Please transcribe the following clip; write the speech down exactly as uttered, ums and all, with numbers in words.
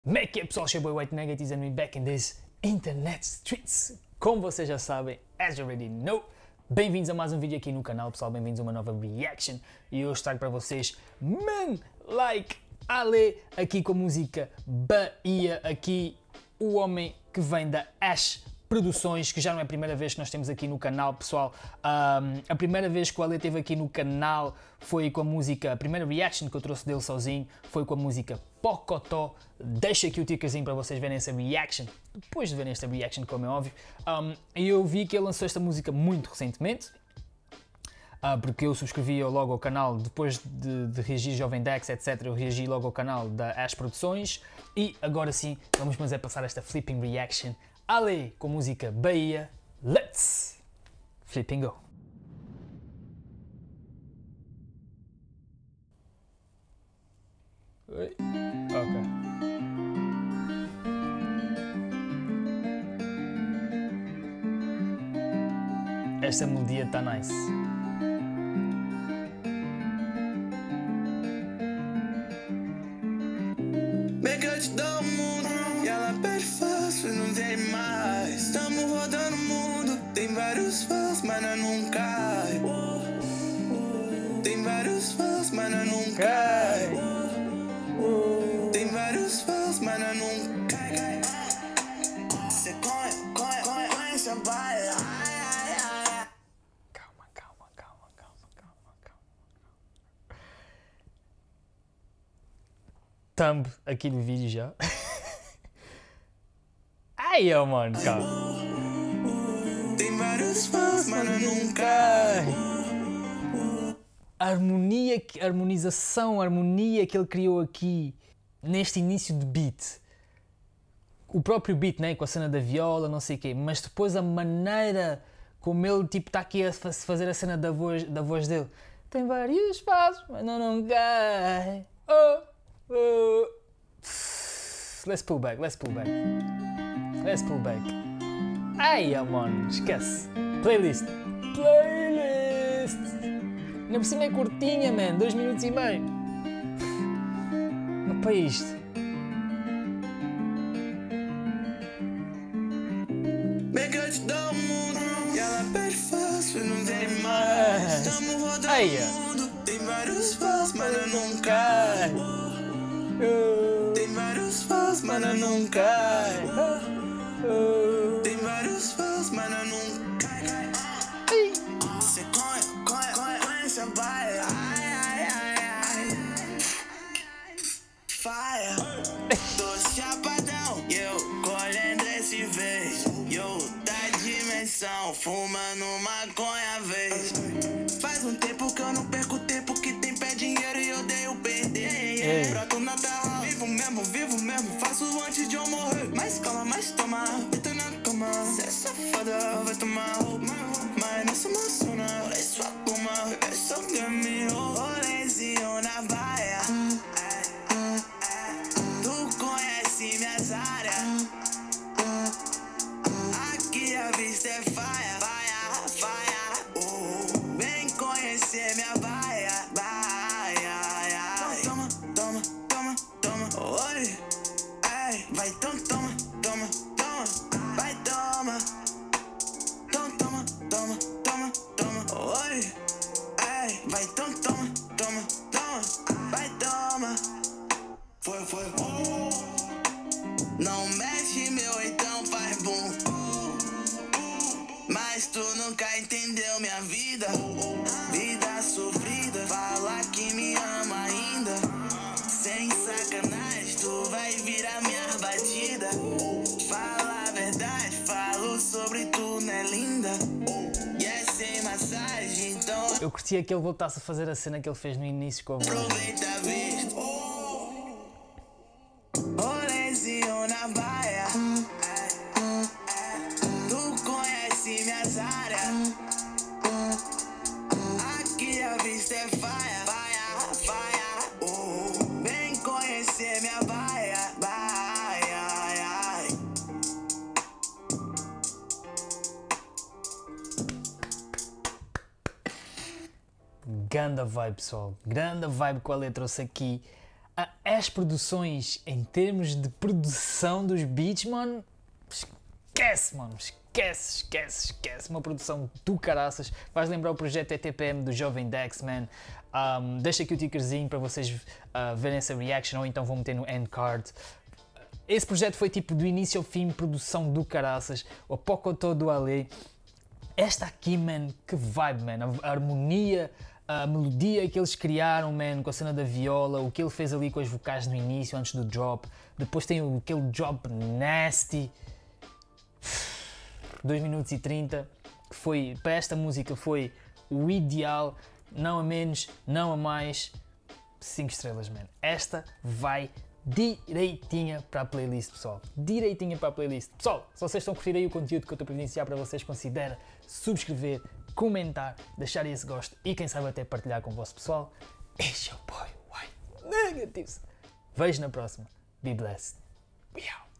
Como é que é, pessoal? Showboy White Negatives and we back in this internet streets. Como vocês já sabem, as you already know, bem-vindos a mais um vídeo aqui no canal, pessoal, bem-vindos a uma nova reaction. E hoje trago para vocês Man Like Ale, aqui com a música Bahia, aqui o homem que vem da Ash Produções, que já não é a primeira vez que nós temos aqui no canal, pessoal. Um, a primeira vez que o Ale esteve aqui no canal foi com a música, a primeira reaction que eu trouxe dele sozinho foi com a música Pocotó. Deixo aqui o tickerzinho para vocês verem essa reaction, depois de verem esta reaction, como é óbvio. Um, eu vi que ele lançou esta música muito recentemente, uh, porque eu subscrevi logo ao canal, depois de, de reagir Jovem Dex, etcétera. Eu reagi logo ao canal da Ash Produções e agora sim, vamos fazer passar esta flipping reaction. Ale com a música Bahia, let's flipping go! Oi. Ok. Esta melodia está nice. Mega eu te dou o mundo e ela pede fácil, não tem mais. Tamo rodando o mundo, tem vários fãs, mas nós não cai. Tem vários fãs, mas nós não cai. Tem vários fãs, mas nós não cai. Cê conhece, conhece, conhece a baia. Calma, calma, calma, calma, calma, calma. Thumb aqui do vídeo já. Ai, oh, mano, calma. Tem vários fãs, mas nós não cai. A harmonia, a harmonização, a harmonia que ele criou aqui neste início de beat. O próprio beat, né, com a cena da viola, não sei o quê, mas depois a maneira como ele tipo está aqui a fazer a cena da voz, da voz dele. Tem vários passos, mas não, não cai. Oh, oh. Let's pull back, let's pull back. Let's pull back. Ai, mano, esquece. Playlist. Playlist. Ainda por cima é curtinha, man. Dois minutos e meio. Não para isto. Mega eu te dou o mundo e ela pede fácil, não tem mais. Tamo rodando Ai, o mundo, tem vários fãs, mas nós não cai. Tem vários fãs, mas nós não cai. Tem vários fãs, mas nós não cai. Cê conhece, conhece, conhece a baia. Ai, ai, ai, ai. Fire. Tô chapadão, eu colhendo esse vez. Eu da dimensão, fumando maconha vez. Faz um tempo que eu não perco tempo, que tem pé dinheiro e eu odeio perder. Broto na terra, vivo mesmo, vivo mesmo. Faço antes de eu morrer. Mas calma, mas toma, deita na cama. Cê é safada, vai tomar. Mas não se emociona, olha sua cama. É só caminho, rolezinho na baia. Tu conhece minhas áreas. Aqui a vista é faia, faia, faia. Oh, vem conhecer minha baia, baia. Toma, toma, toma, toma, oi. Ai, vai, então toma, toma, toma. Vai, toma. Então toma, toma, toma, toma, oi. Ai, vai, então toma, toma, toma. Vai, toma. Foi, foi, oh. Não mexe, meu, então faz bom. Mas tu nunca entendeu minha vida. Vida sofrida, fala que me ama ainda. Sem sacanagem, tu vai virar minha batida. Fala a verdade, falo sobre tu, né, linda? E é sem massagem, então Eu curtia que ele voltasse a fazer a cena que ele fez no início com a voz. aproveita a vista. Rolezinho na baia. Tu conhece minhas áreas. Aqui a vista é faia, faia, faia. Oh, vem conhecer minha baia, baia, ai. Ganda vibe, pessoal. Grande vibe que o Ale trouxe aqui. as produções em termos de produção dos beats, mano, esquece, mano, esquece, esquece, esquece. Uma produção do caraças. Vais lembrar o projeto E T P M do Jovem Dex, man. Um, deixa aqui o tickerzinho para vocês uh, verem essa reaction, ou então vou meter no end card. Esse projeto foi tipo do início ao fim, produção do caraças, o Pocotó do Ale. Esta aqui, man, que vibe, man, a harmonia, a melodia que eles criaram, man, com a cena da viola, o que ele fez ali com as vocais no início, antes do drop. Depois tem aquele drop nasty, dois minutos e trinta, que foi, para esta música foi o ideal, não a menos, não a mais, cinco estrelas, man. Esta vai direitinha para a playlist, pessoal. Direitinha para a playlist. Pessoal, se vocês estão a curtir aí o conteúdo que eu estou a providenciar para vocês, considera subscrever, comentar, deixar esse gosto e quem sabe até partilhar com o vosso pessoal. It's your boy White Negatives. Vejo na próxima. Be blessed. We out.